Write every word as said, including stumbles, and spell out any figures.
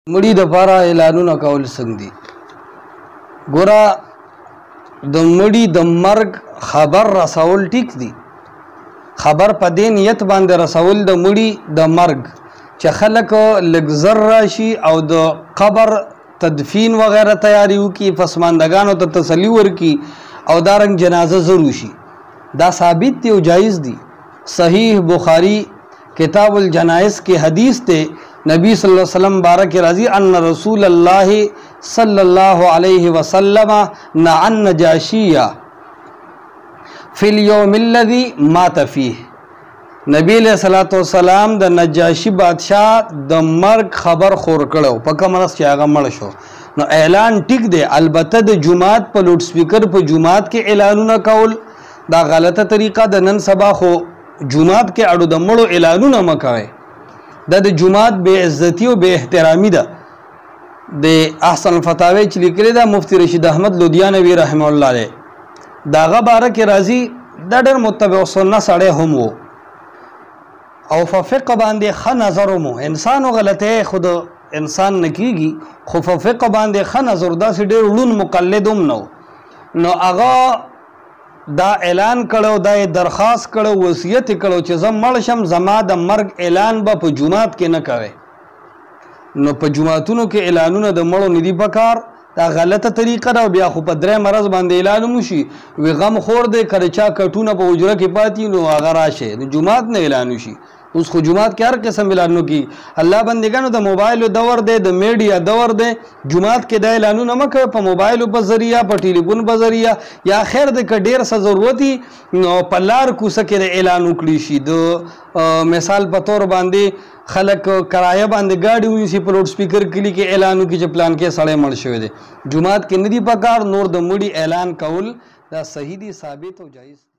مړي د پاره اعلانونه کول څنګه دي؟ ګوره د مړي د مرګ خبر رسول ټیک دي، خبر په دې نیت باندې رسول د مړي د مرګ چې خلک لږ زر راشي او د قبر تدفین وغیره تیاری وکړي، پسماندګانو ته تسلی ورکړي او دارنګ جنازه زر وشي. دا ثابت دی او جایز دی. صحیح بخاری کتاب الجنائز کے حدیث تے نبی صلی اللہ علیہ وسلم بارک راضی ان رسول اللہ صلی اللہ علیہ وسلم نعن نجاشیہ فی اليوم الذی مات فیہ. نبی علیہ الصلوۃ والسلام د نجاشی بادشاہ د مرگ خبر خور کړو په کوم ورځ چې هغه مړ شو. نو اعلان ټیک دی، البته د جمعات په لوډ سپیکر په جمعات کې اعلانونه کول دا غلطه طریقه د نن سبا خو جمعات کې اړو د مړو اعلانونه مکوي، دا د جمعات بے عزتی او بے احترامی ده. د احسن الفتاوی چې لیکلي ده مفتی رشید احمد لودیانوی رحمه الله علیه، داغه باره کې راځي دا ډېر متبع سنت سړی هم و او په فقه باندې ښه نظر هم و. انسان غلطه خود انسان نه کیږي، خو په فقه باندې ښه نظر داسې ډېر ړوند مقلد هم نه و. نو هغه دا اعلان کړو، دا درخواست کړو، وصیت کړو چې زه مړ شم زما د مرګ اعلان به په جمعات کې نه کوي. نو په جمعاتونو کې اعلانونه د مړو ندي پکار، دا غلطه طریقه ده. بیا خو په درې مرض باندې اعلان وشي وی غم خور دی کله چا کټونه په حجره کې پاتې نو هغه راشه نو جمعات نه اعلان وشي. اوس خو جمعات کې هر قسم اعلانونه کی الله بندگانو د موبایل دور دی، د میډیا دور دی. جمعات کې د اعلانونه مکه په موبایل په ذریعہ په ټلیفون په ذریعہ یا خیر د کډیر څه ضرورتي نو په لار کوڅه کې اعلان وکړي شي. د مثال په تور باندې خلک کرایه باندې گاډي ونیسي په لوډ سپیکر کلی کې اعلان وکړي چې پلان کې سړی مړ شوی دی. جمعات کې ندي پکار نور د مړي اعلان کول دا صحیح دي، ثابت او جایز.